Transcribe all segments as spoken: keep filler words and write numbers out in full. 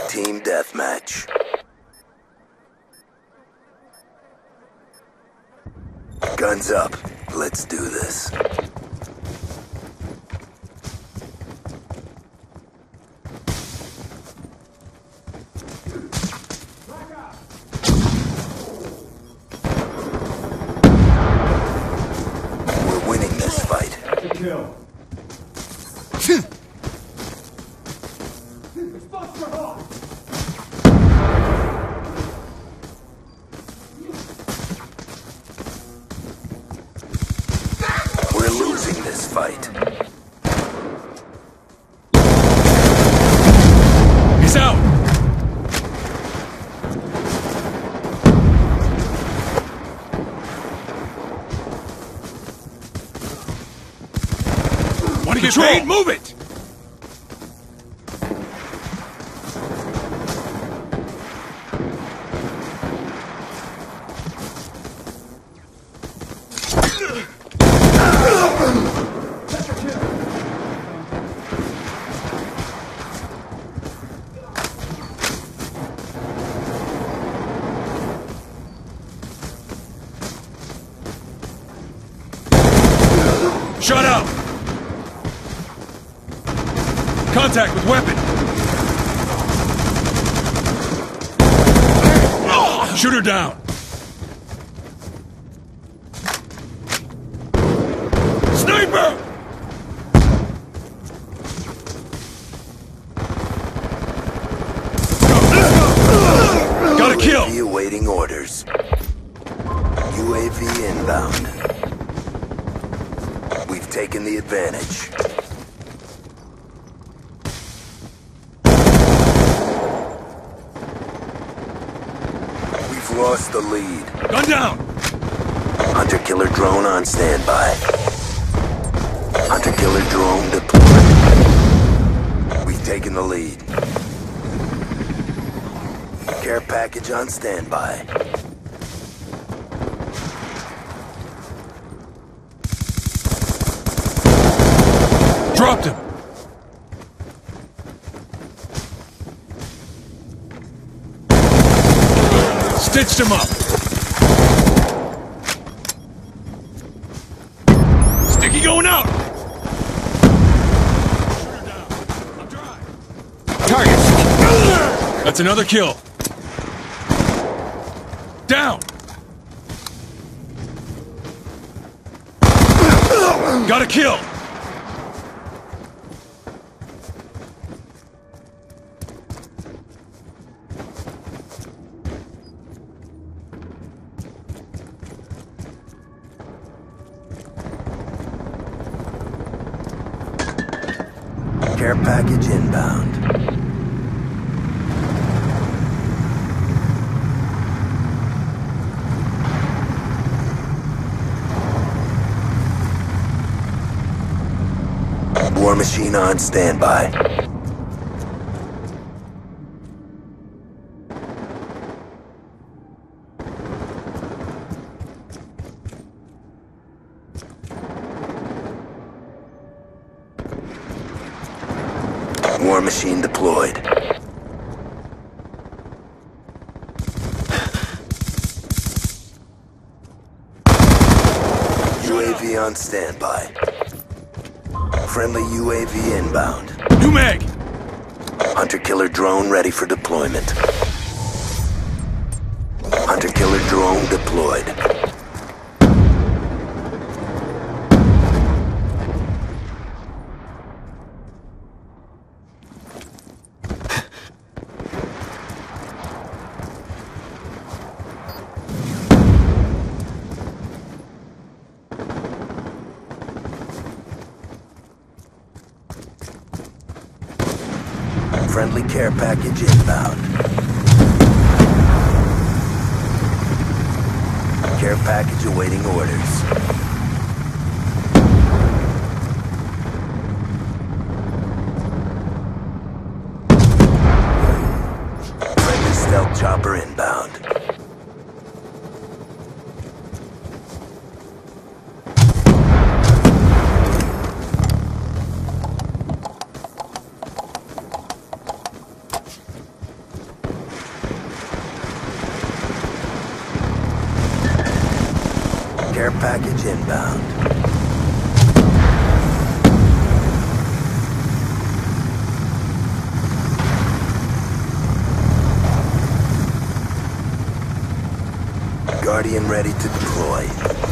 Team deathmatch. Guns up. Let's do this. We're winning this fight. Kill. We're losing this fight. He's out. Want to get paid? Move it! Shut up! Contact with weapon! Shoot her down! Sniper! Got a kill! U A V awaiting orders. U A V inbound. We've taken the advantage. We've lost the lead. Gun down! Hunter-killer drone on standby. Hunter-killer drone deployed. We've taken the lead. Care package on standby. Dropped him! Stitched him up! Sticky going out! Shoot her down. I'm dry. Target! That's another kill. Down! Got a kill! Care package inbound. War machine on standby. War machine deployed. U A V on standby. Friendly U A V inbound. New mag! Hunter-killer drone ready for deployment. Hunter-killer drone deployed. Friendly care package inbound. Care package awaiting orders. Friendly stealth chopper inbound. Care package inbound. Guardian ready to deploy.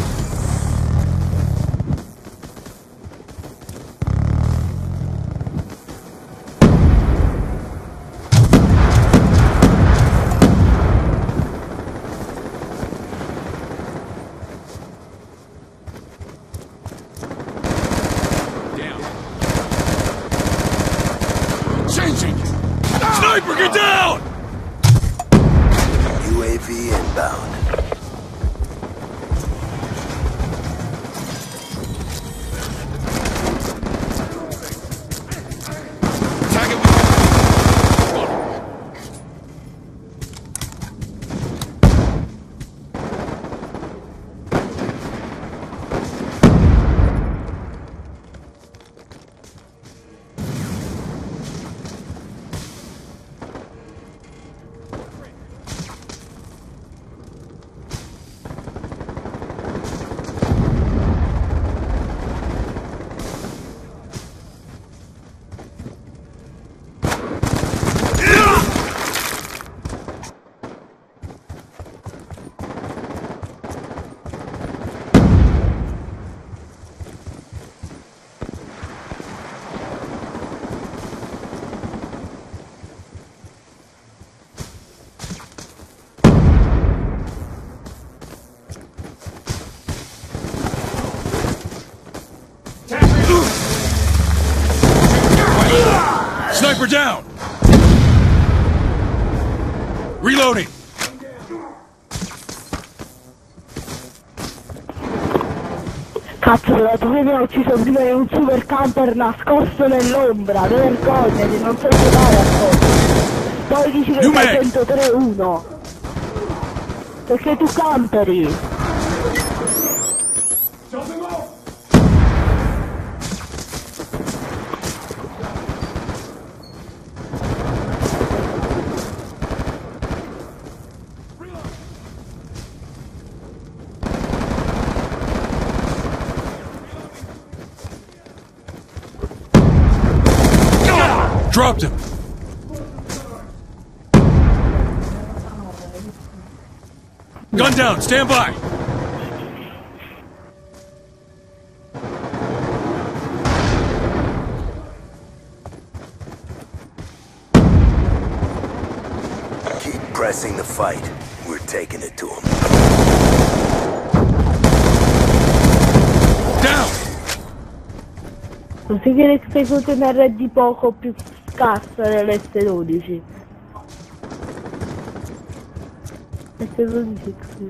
Sniper, get down! U A V inbound. Target Sniper down! Reloading! Cazzo, la tua mi ha ucciso prima di un super camper nascosto nell'ombra, vergognati, non so giocare a cosa. Poi dici che sei centotré uno. Perché tu camperi. Dropped him! Gun down, stand by! Keep pressing the fight. We're taking it to them. Down! Non si viene che sei in R D poco più scarsa dell'S dodici. S dodici sì.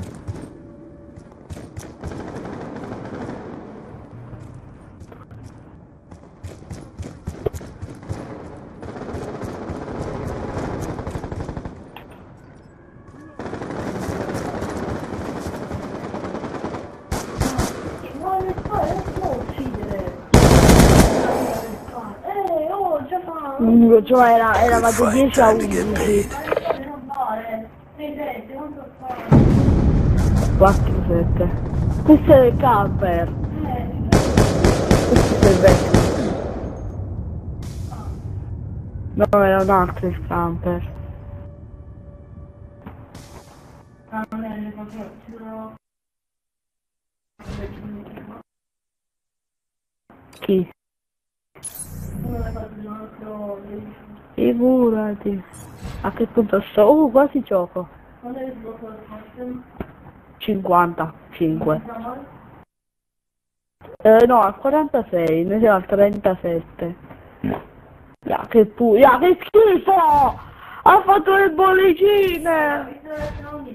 Cioè era, eravate dieci a undici. quattro sette. Questo è il camper. Questo è il vecchio. No, era un altro il camper. Chi? Figurati. A che punto sto? Uh, quasi gioco. cinquantacinque. Eh no, al quarantasei, noi siamo al trentasette. Ya che pu... Ya che schifo! Ha fatto le bollicine!